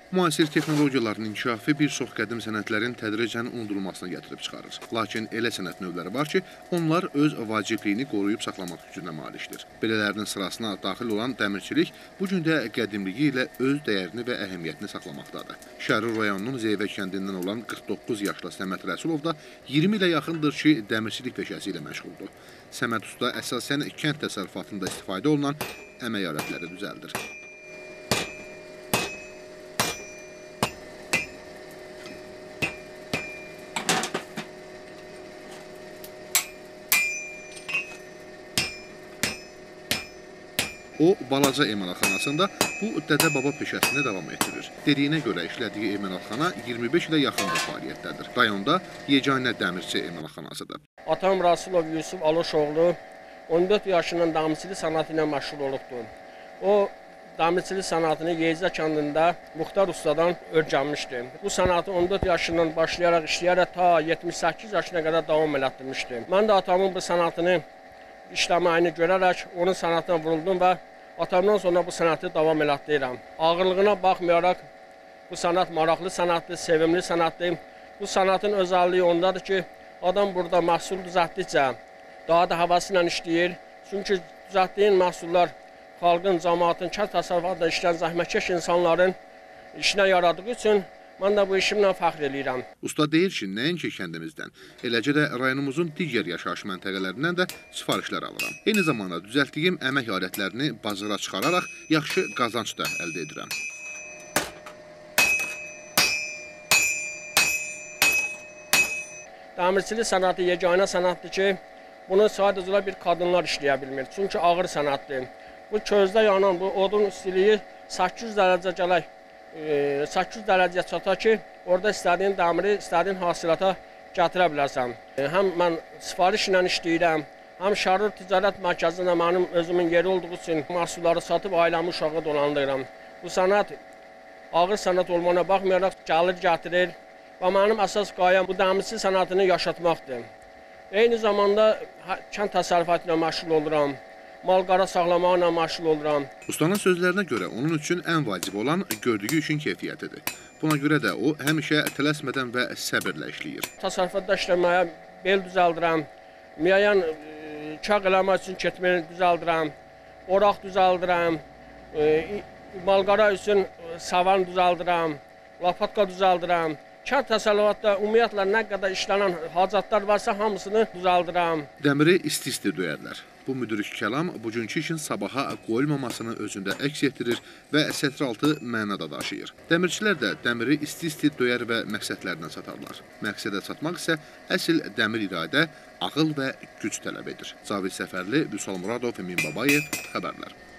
Müasir texnologiyaların inkişafı bir çox qədim sənətlərin tədricən unudulmasına gətirib çıxarır. Lakin elə sənət növləri var ki, onlar öz vacibliyini qoruyub saxlamaq gücünə malikdir. Belələrinin sırasına daxil olan dəmirçilik bu gün də qədimliyi ilə öz dəyərini və əhəmiyyətini saxlamaqdadır. Şərur rayonunun Zeyvə kəndindən olan 49 yaşlı Səməd Rəsulov da 20 ilə yaxındır ki, dəmirçilik peşəsi ilə məşğuldur. Səməd usta əsasən kənd təsərrüfatında istifadə olunan əmək alətləri düzəldir. O, balaca emalxanasında bu dədə-baba peşəsini davam etdirir. Dediyinə görə işlədiyi emalxana 25 ilə yaxındır fəaliyyətdədir. Rayonda yeganə dəmirçi emalxanasıdır. Atam Rasulov Yusuf Aloşoğlu 14 yaşından dəmirçilik sənəti ilə məşğul olubdur. O, dəmirçilik sənətini Yeyzə kəndində Muxtar ustadan öyrənmişdi. Bu sənəti 14 yaşından başlayaraq işləyərək ta 78 yaşına qədər davam elətdirmişdi. Mən də atamın bu sənətini işləməyini görərək onun sənətinə vuruldum və atamdan sonra bu sənəti davam elətdirirəm. Ağırlığına baxmayaraq bu sənət maraqlı sənətdir, sevimli sənətdir. Bu sənətin özəlliyi ondadır ki, adam burada məhsul düzəltdikcə daha da həvəsi ilə işləyir. Çünki düzəltdiyin məhsullar xalqın, cəmaatın, kənd təsərrüfatında işləyən zəhmətkeş insanların işinə yaradığı üçün mən də bu işimlə fəxr edirəm. Usta deyir ki, nəinki kəndimizdən, eləcə də rayonumuzun digər yaşayış məntəqələrindən də sifarişlər alıram. Eyni zamanda düzəltdiyim əmək alətlərini bazara çıxararaq yaxşı qazanc da əldə edirəm. Dəmirçilik sənəti yeganə sənətdir ki, bunu sadəcə bir qadınlar işləyə bilmir. Çünki ağır sənətdir. Bu közdə yanan bu odun istiliyi 800 dərəcə gələk. 800 dərəcəyə çata ki, orada istədiyin dəmiri, istədiyin hasilata gətirə bilərsən. Həm mən sifariş ilə işləyirəm, həm Şərur Ticarət Mərkəzində mənim özümün yeri olduğu üçün məhsulları satıb ailəmi uşağı dolandırıram. Bu sənət ağır sənət olmağına baxmayaraq gəlir gətirir və mənim əsas qayəm bu dəmirçilik sənətini yaşatmaqdır. Eyni zamanda kənd təsərrüfatı ilə məşğul oluram. Mal-qara saxlamaqla məşğul oluram. Ustanın sözlərinə görə onun üçün ən vacib olan gördüyü işin keyfiyyətidir. Buna görə də o həmişə tələsmədən və səbirlə işləyir. Təsərrüfatda işləməyə bel düzəldirəm, müəyyən kağ eləmək üçün ketməni düzəldirəm, oraq düzəldirəm, mal-qara üçün savan düzəldirəm, lapatka düzəldirəm. Kənd təsərrüfatda ümumiyyətlə nə qədər işlənən hacatlar varsa hamısını düzəldirəm. Dəmiri isti-isti döyərlər. Bu müdrik kəlam bugünkü işin sabaha qoyulmamasını özündə əks etdirir və sətraltı mənada daşıyır. Dəmirçilər də dəmiri isti-isti döyər və məqsədlərinə çatarlar. Məqsədə çatmaq isə əsl dəmir iradə, ağıl və güc tələb edir. Cavid Səfərli, Vüsal Muradov, Emin Babayev, xəbərlər.